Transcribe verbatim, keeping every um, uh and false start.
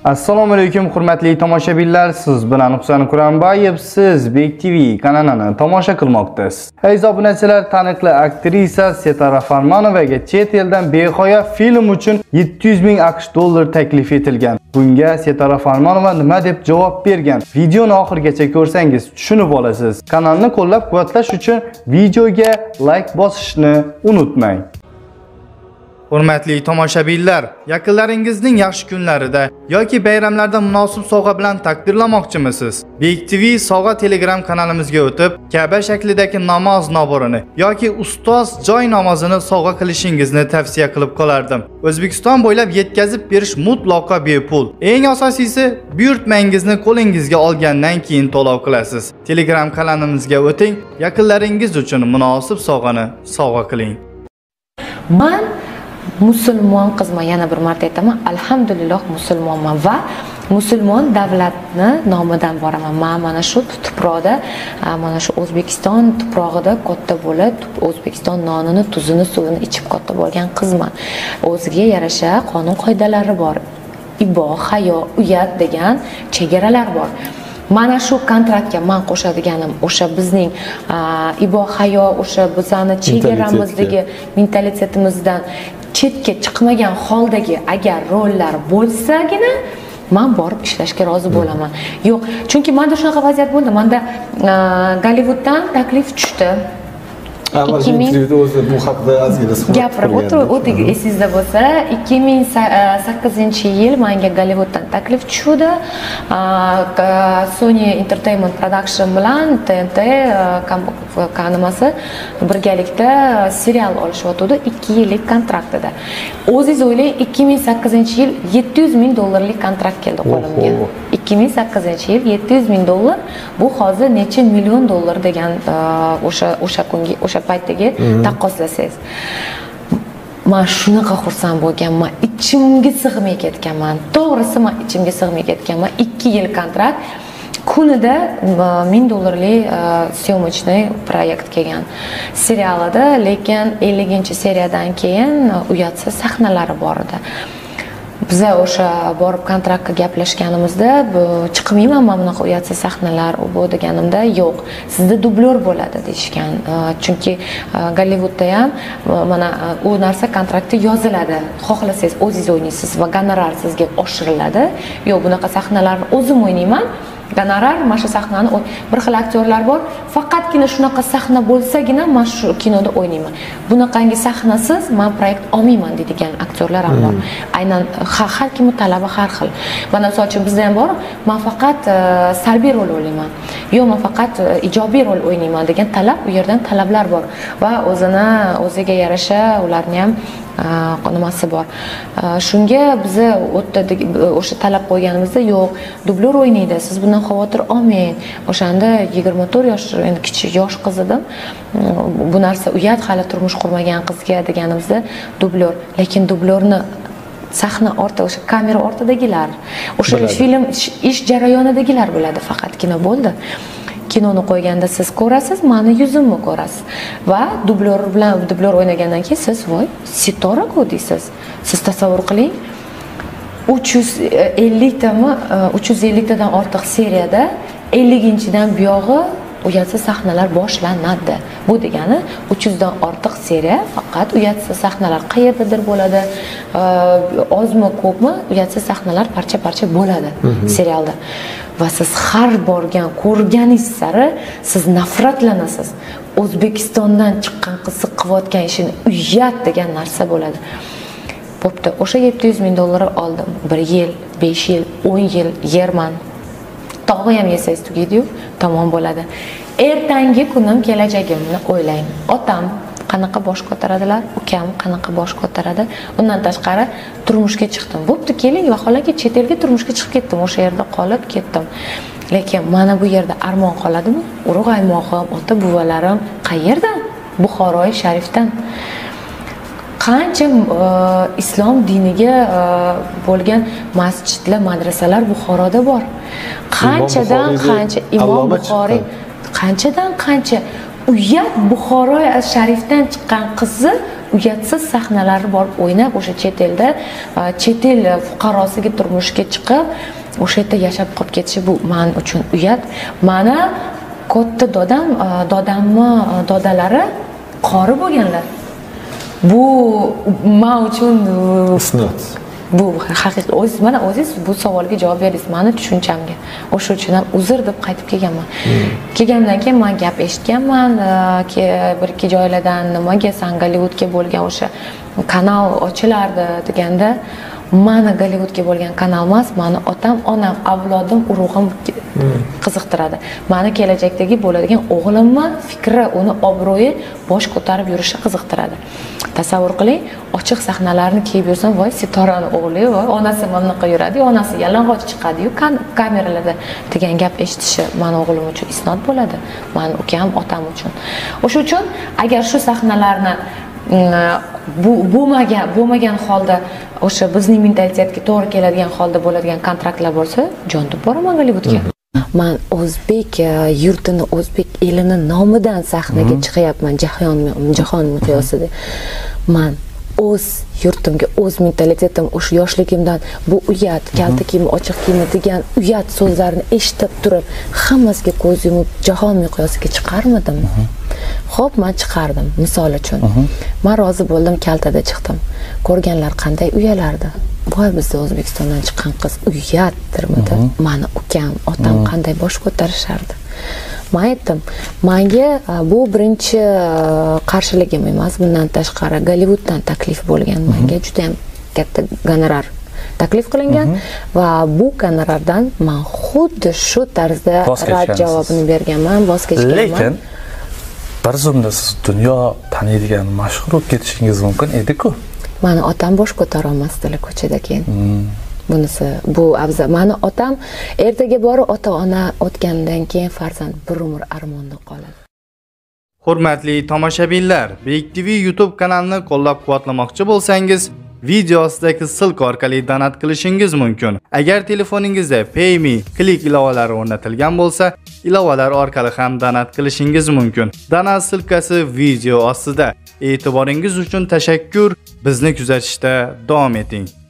Assalomu alaykum hurmatli tomoshabinlar, siz bilan Husan Quranbayev, siz Bek T V kanalini tomosha qilmoqdasiz. Aziz obunachilar, taniqli aktrisa Setara Farmonovaga chet eldan behoya film uchun yetti yuz ming AQSh dollar taklif etilgan. Bunga Setara Farmonova nima deb javob bergan? Videoni oxirigacha ko'rsangiz tushunib olasiz. Kanalni qo'llab-quvvatlash uchun videoga like bosishni unutmang. Hurmatli tomoshabinlar, yaqinlaringizning yaxshi kunlarida yoki bayramlarda munosib sovg'a bilan taqdirlamoqchimisiz? Bek T V sovg'a Telegram kanalimizga o'tib, Ka'ba shaklidagi namoz naborini yoki ustoz joy namozini sovg'a qilishingizni tavsiya qilib qolardim. O'zbekiston bo'ylab yetkazib berish mutlaqo bepul. Eng asosiysi, buyurtmangizni qo'lingizga olgandan keyin to'lov qilasiz. Telegram kanalimizga o'ting, yaqinlaringiz uchun munosib sovg'ani sovg'a qiling. Man musulmon qizman, yana bir marta aytaman, alhamdulillah musulmonman va musulmon davlatni nomidan boraman. Men mana shu tuproqda, mana shu O'zbekiston tuprog'ida katta bo'lib, O'zbekiston nonini, tuzini, suvini ichib katta bo'lgan qizman. O'ziga yarasha qonun qoidalari bor. Ibo, hayo, uyat degan chegaralar bor. Mana shu kontraktga men qo'shadiganim o'sha bizning ibo, hayo, o'sha bizning chegaramizdagi mentalitetimizdan chetga chiqmagan holdagi agar rollar bo'lsagina men borib ishlashga rozi bo'laman. Yo'q, chunki menda shunaqa vaziyat bo'ldi. Menda Gollivuddan taklif tushdi. ikki ming o'zi bu haqda ozgina suhbat gapirib o'tdik, esingizda bo'lsa, ikki ming sakkizinchi yil menga Gollivuddan taklif tushdi. Sony Entertainment Production bilan T N T kanalasi birgalikda serial olishayotdi ikki yillik kontraktida. O'zingiz o'ylang, ikki ming sakkizinchi yil yetti yuz ming dollarlik kontrakt keldi qo'limga. ikki ming sakkizinchi yil yetti yuz ming dollar, bu hozir necha million dollar degan o'sha o'sha kungi o'sha paytdagi taqqoslasangiz. Men shunaqa xursand bo'lganman, ichimga sig'may ketganman. To'g'risi men ichimga sig'may ketganman. ikki yil kontrakt, kunida ming dollarlik syomочный proyekt kelgan serialida, lekin ellinchi seriyadan keyin uyatsiz sahnalari bor edi. Biza o'sha borib kontraktga gaplashganimizda, chiqmayman men bunaqa uyatsiz sahnalar bu deganimda, yo'q, sizda dublyor bo'ladi deyishgan. Chunki Gollivudda ham mana u narsa kontraktda yoziladi. Xohlasangiz o'zingiz o'ynaysiz va gonorar sizga oshiriladi. Yo'q, bunaqa sahnalarni o'zim o'ynayman. Gonorar, mana shu sahnani bir xil aktyorlar bor, faqatgina shunaqa sahna bo'lsagina men shu kinoda o'ynayman. Bunaqangi sahnasiz men proyekt olmayman deydigan aktyorlar ham bor. Aynan har kimning talabi har xil. Mana misol uchun bizda ham bor, men faqat salbiy rol o'ynayman. Yo'q, men faqat ijobiy rol o'ynayman degan talab, u yerdan talablar bor va o'zini o'ziga yarasha ularning ham nimasi bor. Shunga biz o'sha talab qo'yganimizda, yo'q, dublyor o'ynaydi, siz bundan xavotir olmang. O'shanda yigirma to'rt yosh, endi kichik yosh qiz edim. Bu narsa uyat, hali turmush qurmagan qizga deganimizda dublyor, lekin dublyorni sahna orti, o'sha kamera ortidagilar, o'sha film ish jarayonidagilar biladi faqatgina bo'ldi. Kinoni qo'yganda siz ko'rasiz, meni yuzimni ko'rasiz va dublyor bilan dublyor o'ynagandan keyin siz voy, Setora-ku deysiz. Siz tasavvur qiling, uch yuz ellik tami, uch yuz ellik tadan ortiq seriyada ellinchidan buyog'i uyatsiz sahnalar boshlanadi. Bu degani uch yuz dan ortiq seriya faqat uyatsiz sahnalar qayerdadir bo'ladi. Ozmi ko'pmi uyatsiz sahnalar parcha-parcha bo'ladi serialda. Va siz har borgan, ko'rganingiz sari siz nafratlanasiz. O'zbekistondan chiqqan qiz qilayotgan ishini uyat degan narsa bo'ladi. Bo'pti, o'sha yetti yuz ming dollar oldim. bir yil, besh yil, o'n yil yerman. Tog'i ham yesangiz tugaydi-yu, tamom bo'ladi. Ertangi kunim, kelajagimni o'ylang. Otam qanaqa bosh ko'taradilar, ukam qanaqa bosh ko'taradi. Undan tashqari turmushga chiqdim. Bo'pti, keling, vaholanki chet elga turmushga chiqib ketdim, o'sha yerda qolib ketdim. Lekin mana bu yerda armon qoladimi? Urug' aymog'im, ota buvalarim qayerdan? Buxoroy sharifdan. Qancha islom diniga bo'lgan masjidlar, madrasalar Buxoroda bor. Qanchadan qancha Imom Buxoriy, qanchadan qancha uyat Buxoroy sharifdan chiqqan qizni uyatsiz sahnalarni borib o'ynab, o'sha chet elda chet el fuqarosiga turmushga chiqib, o'sha yerda yashab qolib ketishi bu men uchun uyat. Mana katta dodam, dodamni dodalari qori bo'lganlar. Bu men uchun isnot. Bu haqiqiy o'z mana o'zingiz bu savolga javob berasiz meni tushunchamga. O'sha uchun ham uzr deb qaytib kelganman. Kelgandan keyin men gap eshitganman, ki bir ikki joylardan nimaga san Gollivudga bo'lgan o'sha kanal ochilardi deganda, meni Gollivudga bo'lgan kanal emas, meni otam, onam, avlodim, urug'im qiziqtiradi. Meni kelajakdagi bo'ladigan o'g'limni fikri, uni obro'yi bosh ko'tarib yurishi qiziqtiradi. Tasavvur qiling, ochiq sahnalarni kiyib yursam, voy Sitorani o'g'li, voy onasi mana bunaqa yuradi, onasi yalang'och chiqadi-yu kameralarda degan gap eshitishi meni o'g'lim uchun isnot bo'ladi. Meni ukam, otam uchun. O'sha uchun agar shu sahnalarni bu bo'lmagan bo'lmagan holda o'sha bizning mentalitetga to'g'ri keladigan holda bo'ladigan kontraktlar bo'lsa, jon deb boraman Gollivudga. Men o'zbek yurtini, o'zbek elini nomidan sahnaga chiqyapman jahon jahon miqyosida. Men o'z yurtimga, o'z mentalitetim, o'sha yoshligimdan bu uyat, kalta kiyim, ochiq kiyim degan uyat so'zlarni eshitib turib, hammasiga ko'z yumib jahon miqyosiga chiqarmidim. Xo'p, men chiqardim, misol uchun. Men rozi bo'ldim, kaltada chiqdim. Ko'rganlar qanday uyalardi. Voy, bizda O'zbekistondan chiqqan qiz uyatdirmidi? Meni ukam, otam qanday bosh ko'tarishardi. Men aytdim, menga bu birinchi qarshiligim emas, bundan tashqari Gollivuddan taklif bo'lgan, menga juda ham katta gonorar taklif qilingan va bu gonorardan men xuddi shu tarzda rad javobini berganman, voz kechganman. Lekin bir zumda siz dunyo taniydigan mashhur bo'lib ketishingiz mumkin edi-ku. Meni otam bosh ko'tara olmasdilar ko'chada keyin. Bunisi bu afzal. Meni otam ertaga borib ota-ona o'tgandan keyin farzand bir umr armonda qoladi. Hurmatli tomoshabinlar, Bek T V YouTube kanalini qo'llab-quvvatlamoqchi bo'lsangiz, video ostidagi silk orqali donat qilishingiz mumkin. Agar telefoningizda PayMe, Click ilovalari o'rnatilgan bo'lsa, ilovalar orqali ham donat qilishingiz mumkin. Donat silkasi video ostida. E'tiboringiz uchun tashakkur. Bizni kuzatishda davom eting.